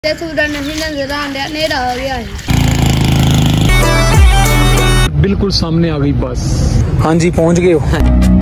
सूरज नहीं नजर आ रहा, अंधेरा हो गया है। बिल्कुल सामने आ गई बस। हाँ जी, पहुंच गए हो।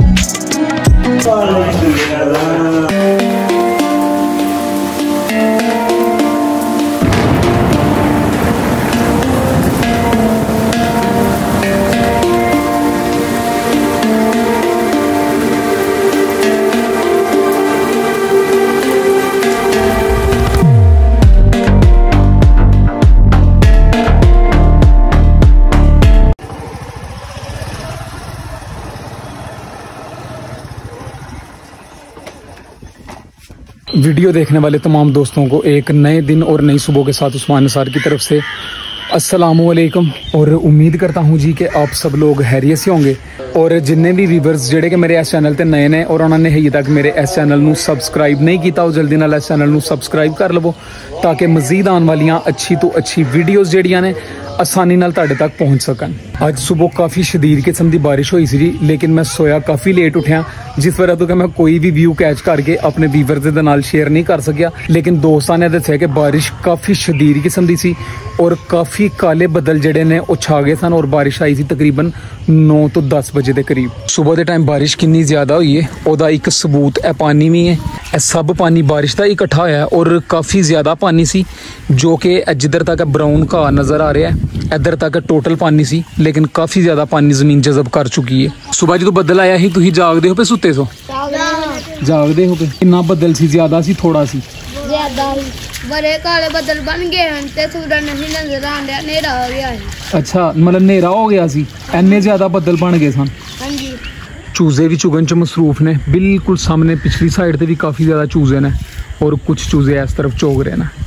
वीडियो देखने वाले तमाम दोस्तों को एक नए दिन और नई सुबह के साथ उस्मान निसार की तरफ से अस्सलामुअलैकुम। और उम्मीद करता हूं जी कि आप सब लोग खैरियत से होंगे। और जिन्ने भी व्यूवर्स जेडे कि मेरे इस चैनल ते नए ने और उन्होंने अजे तक मेरे इस चैनल नू सब्सक्राइब नहीं किया, वो जल्दी नाल इस चैनल नू सब्सक्राइब कर लवो ताकि मजीद आने वालियां अच्छी तो अच्छी वीडियोज़ जेडियां ने आसानी नाल तुहाडे तक पहुंच सकन। आज सुबह काफ़ी शदीद किस्म की बारिश हुई सी, लेकिन मैं सोया काफ़ी लेट उठिया, जिस वजह तो कि मैं कोई भी व्यू कैच करके अपने व्यूवर्स दे नाल शेयर नहीं कर सकिया। लेकिन दोस्तां ने दस्सिया कि बारिश काफ़ी शदीद किस्म की सी और काफ़ी काले बदल जड़े ने वो छा गए सन और बारिश आई सी तकरीबन 9 तो 10 बजे के करीब। सुबह के टाइम बारिश कितनी ज़्यादा हुई है ओदा एक सबूत है पानी भी है। यह सब पानी बारिश का इकट्ठा होया और काफ़ी ज़्यादा पानी सी, जो कि जिधर तक ब्राउन घाह नज़र आ रहा है इधर तक टोटल पानी सी, लेकिन काफ़ी ज़्यादा पानी जमीन जज़ब कर चुकी है। सुबह जो बदल आया ही तुम जागते हो पे सुते सो? जागते हो पे? कितना बदल सी? ज़्यादा सी थोड़ा सी? ज्यादा ही। बड़े काले बदल बन गए हैं ते सूरज नहीं नजर आ रहा, अंधेरा हो गया है। अच्छा, मतलब अंधेरा हो गया सी, इन्ने ज़्यादा बदल बन गए सन। हाँ जी। चूजे भी चुगन च मसरूफ ने। बिल्कुल सामने पिछली साइड से भी काफ़ी ज़्यादा चूजे ने और कुछ चूजे इस तरफ चोग रहे हैं।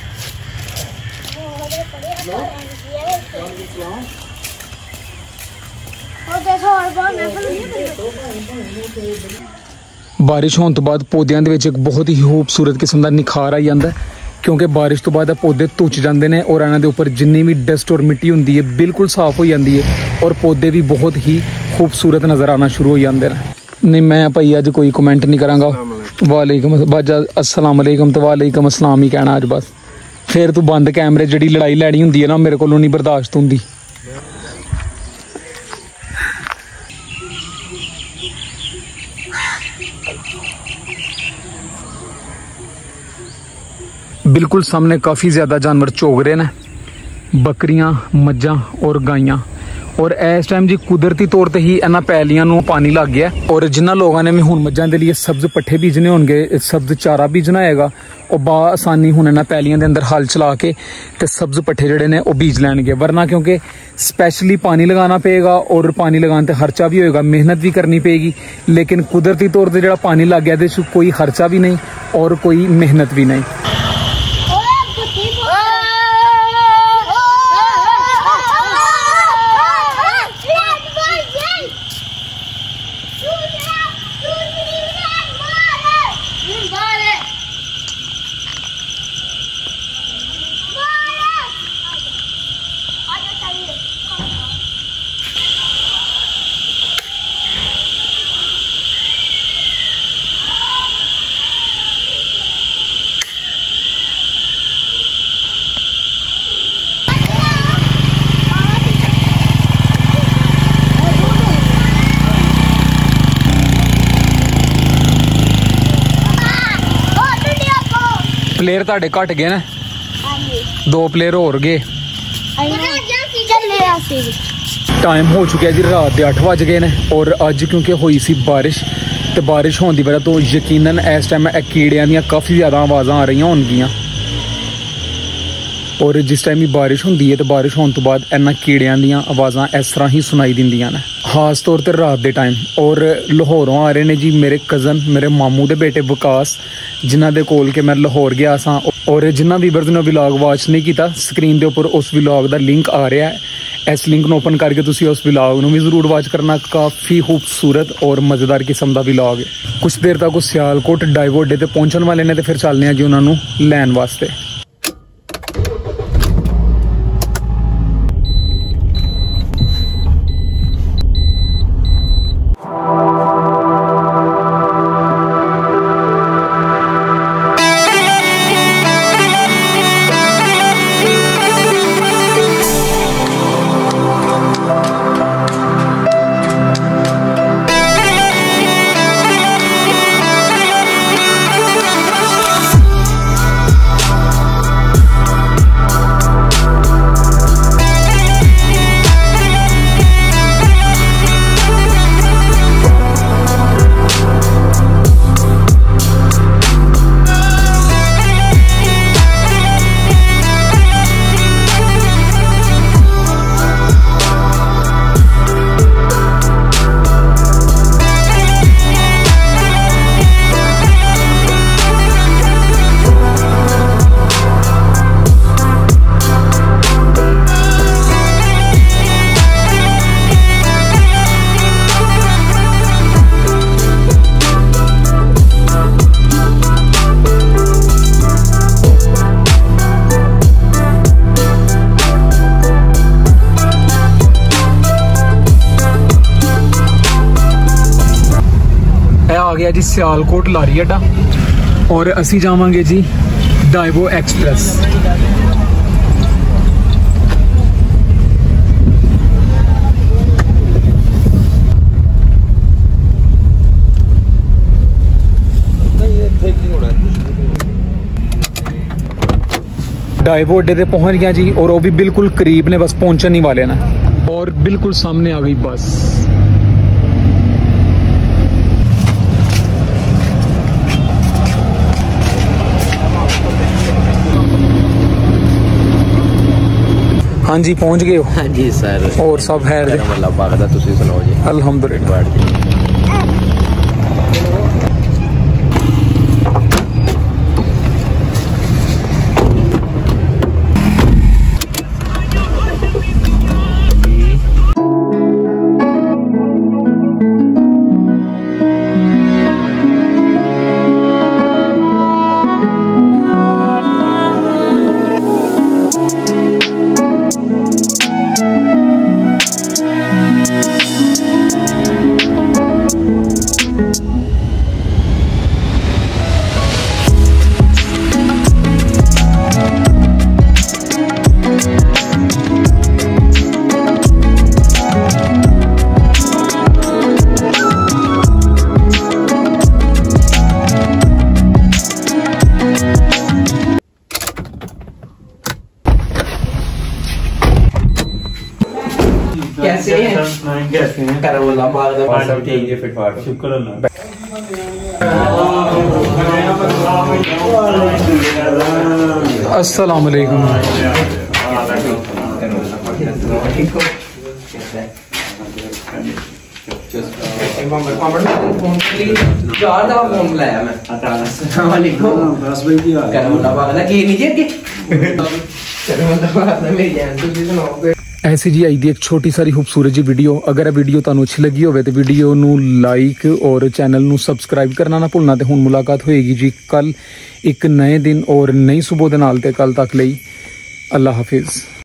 बारिश होने तो बाद पौधों के एक बहुत ही खूबसूरत किस्म का निखार आई जाता है, क्योंकि बारिश तो बाद पौधे धुच जाते हैं और इन्होंने उपर जिन्नी भी डस्ट और मिट्टी होंगी है बिल्कुल साफ हो जाती है और पौधे भी बहुत ही खूबसूरत नज़र आना शुरू हो जाते हैं। नहीं मैं भाई अज कोई कमेंट नहीं कराँगा। वालेकुम अस्सलाम वालेकुम तो वालेकुम अस्सलाम ही कहना अज बस। फिर तू बंद कैमरे जी लड़ाई लैनी होंगी है ना मेरे को नहीं बर्दाश्त होंगी। बिल्कुल सामने काफ़ी ज़्यादा जानवर चोग रहे हैं, बकरियां, मज्जां और गाइयां। और इस टाइम जी कुदरती तौर पर ही इन्होंने पैलियां नूं पानी लग गया और जिन्होंने लोगों ने भी हुण मज्जां दे लिए सब्ज पट्ठे बीजने होंगे, सब्ज चारा बीजना हैगा और बआसानी हुण इन्होंने पैलियां दे अंदर हल चला के ते सब्ज पट्ठे जिहड़े ने वो बीज लैणगे। वरना क्योंकि स्पैशली पानी लगाना पेगा और पानी लगाने ते खर्चा भी होएगा, मेहनत भी करनी पेगी। लेकिन कुदरती तौर पर जिहड़ा पानी लग गया इहदे च कोई खर्चा भी नहीं और कोई मेहनत भी नहीं। प्लेयर ताड़े घट गए ने, 2 प्लेयर होर गए। टाइम हो चुका जी रात के 8 बज गए ने और अज क्योंकि हुई सी बारिश तो बारिश होने की वजह तो यकीनन इस टाइम कीड़ियां दी काफ़ी ज़्यादा आवाज़ा आ रही होंगियां। और जिस टाइम भी बारिश होंदी है तो बारिश होने तो बाद इन्हां कीड़ियां दी आवाज़ा इस तरह ही सुनाई दिंदियां ने, खास तौर पर रात के टाइम। और लाहौरों आ रहे ने जी मेरे कज़न, मेरे मामू के बेटे विकास, जिन्हां दे कोल के मैं लाहौर गया सा। और जिन्हां व्यूअर्स ने व्लॉग वॉच नहीं किया, स्क्रीन के उपर उस व्लॉग का लिंक आ रहा है। इस लिंक को ओपन करके तुसीं उस व्लॉग भी जरूर वॉच करना। काफ़ी खूबसूरत और मज़ेदार किस्म का व्लॉग है। कुछ देर तक वो सियालकोट डाइवो अड्डे ते पहुंचने वाले ने, तो फिर चलने हैं जी उन्होंने लैन वास्ते। है जी सियालकोट लारी अड्डा और असी जावांगे जी डाइवो एक्सप्रेस। डाइवो अड्डे पे पहुंच गया जी और वो भी बिल्कुल करीब ने, बस पहुंचने ही वाले ना और बिल्कुल सामने आ गई बस। हाँ जी पहुंच गए हो? हाँ जी सर। और सब है अल्हम्दुलिल्लाह। कैसे हैं? करवला बाग दा सब ठीक है, फिट फाट शुक्र अल्लाह। अस्सलाम वालेकुम। फोन लाया मैं। अस्सलाम वालेकुम। बस भाई की हाल? करवला बाग दा की नीचे के करवला बाग दा मेरी जान तुसी सुनाओ। ऐसी जी आई दी एक छोटी सारी खूबसूरत जी वीडियो। अगर ये वीडियो तुहानू अच्छी लगी होवे तो वीडियो नू लाइक और चैनल नू सबसक्राइब करना ना भुलना। ते हुण मुलाकात होएगी जी कल एक नए दिन और नई सुबह दे नाल। ते कल तक लई अल्लाह हाफिज।